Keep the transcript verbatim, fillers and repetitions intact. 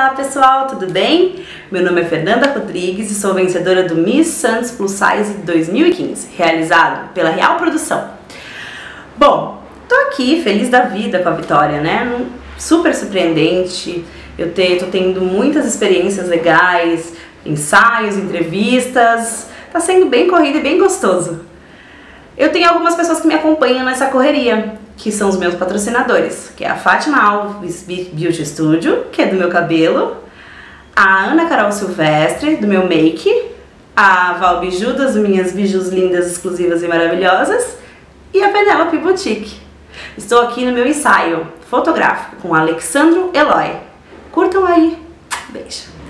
Olá pessoal, tudo bem? Meu nome é Fernanda Rodrigues e sou vencedora do Miss Santos Plus Size dois mil e quinze, realizado pela Real Produção. Bom, tô aqui feliz da vida com a vitória, né? Super surpreendente, eu te, tô tendo muitas experiências legais, ensaios, entrevistas, tá sendo bem corrido e bem gostoso. Eu tenho algumas pessoas que me acompanham nessa correria, que são os meus patrocinadores, que é a Fátima Alves Beauty Studio, que é do meu cabelo, a Ana Carol Silvestre, do meu make, a Val Biju, das minhas bijus lindas, exclusivas e maravilhosas, e a Penelope Boutique. Estou aqui no meu ensaio fotográfico com o Alexandro Eloy. Curtam aí. Beijo.